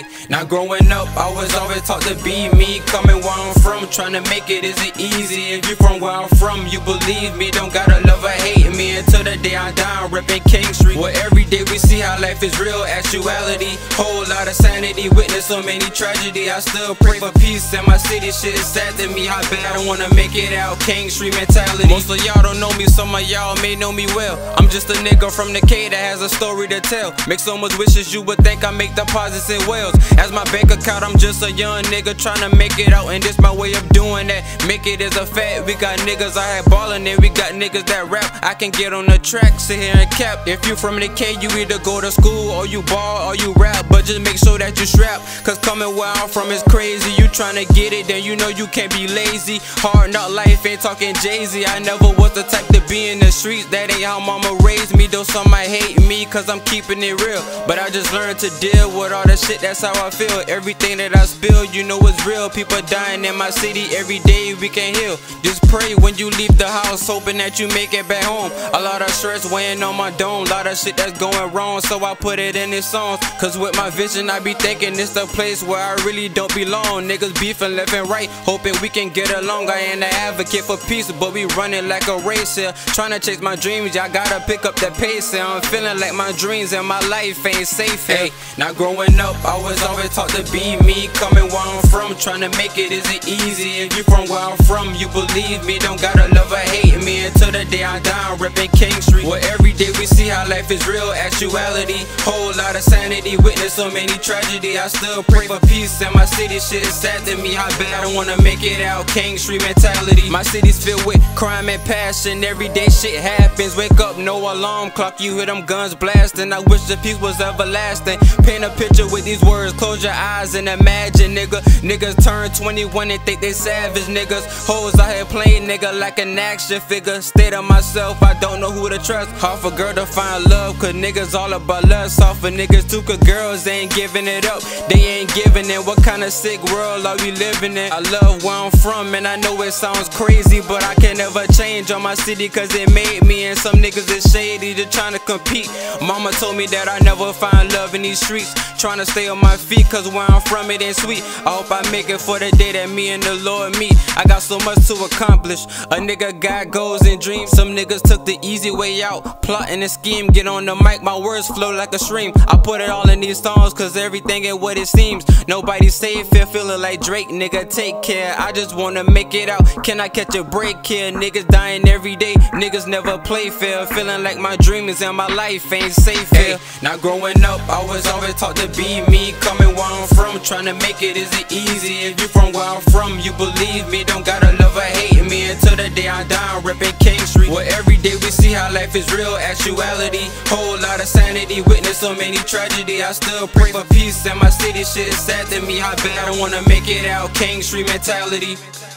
Now growing up, I was always taught to be me. Coming where I'm from, trying to make it isn't easy. If you from where I'm from, you believe me. Don't gotta love or hate me until the day I die. I'm reppin' King Street, where every day we see how life is real, actuality. Whole lot of sanity, witness so many tragedy. I still pray for peace in my city. Shit is sad to me how bad I wanna make it out. King Street mentality. Most of y'all don't know me, some of y'all may know me well. I'm just a nigga from the K that has a story to tell. Make so much wishes you would think I make deposits in Wells. As my bank account, I'm just a young nigga trying to make it out, and this my way of doing that. Make it is a fact. We got niggas out here ballin', and we got niggas that rap. I can get on the track, sit here and cap. If you from the K, you either go to school or you ball or you rap, but just make sure that you strap, cause coming where I'm from is crazy. You tryna get it, then you know you can't be lazy. Hard knock life, ain't talking Jay-Z. I never was the type to be in the streets. That ain't how mama raised me, though some might hate me cause I'm keeping it real. But I just learned to deal with all that shit, that's how I feel. Everything that I spill, you know it's real. People dying in my city every day, we can heal. Just pray when you leave the house, hoping that you make it back home. A lot of stress weighing on my dome, lot of shit that's going wrong, so I put it in these songs. Cause with my vision I be thinking it's the place where I really don't belong. Niggas beefing left and right, hoping we can get along. I ain't an advocate for peace, but we running like a race here. Trying to chase my dreams, y'all gotta pick up that pace here. I'm feeling like my dreams and my life ain't safe here. Now growing up, I was always taught to be me. Coming where I'm from, trying to make it isn't easy. If you from where I'm from, you believe me. Don't gotta love or hate me until the day I die. I'm reppin' King Street, where every day we see how life is real, actuality. Whole lot of sanity, witness so many tragedy. I still pray for peace in my city. Shit is sad to me how bad I wanna make it out. King Street mentality. My city's filled with crime and passion. Everyday shit happens. Wake up, no alarm clock. You hear them guns blasting. I wish the peace was everlasting. Paint a picture with these words. Close your eyes and imagine, nigga. Niggas turn 21 and think they savage, niggas. Hoes out here playing, nigga, like an action figure. State of myself, I don't know who to trust. Hard for girl to find love, cause niggas all about lust. Hard for niggas too, cause girls ain't giving it up. They ain't giving it. What kind of sick world are we living in? I love where I'm from, and I know it sounds crazy, but I can never change on my city, cause it made me. And some niggas is shady, just trying to compete. Mama told me that I never find love in these streets. Trying to stay on my feet, cause where I'm from it ain't sweet. I hope I make it for the day that me and the Lord meet. I got so much to accomplish. A nigga got goals and dreams. Some niggas took the easy way out, plotting and scheme. Get on the mic, my words flow like a stream. I put it all in these songs, cause everything ain't what it seems. Nobody safe here, feeling like Drake, nigga, take care. I just wanna make it out. Can I catch a break here? Niggas dying every day, niggas never play fair. Feeling like my dreams and my life ain't safe here. Now growing up, I was always taught to be me. Coming where I'm from, trying to make it isn't easy. If you from where I'm from, you believe me. Don't gotta love or hate me until the day I die. I'm reppin' King Street, where every day we see how life is real, actuality. Whole lot of sanity, witness so many tragedy. I still pray for peace in my city. Shit is sad to me how bad I wanna make it out. King Street mentality.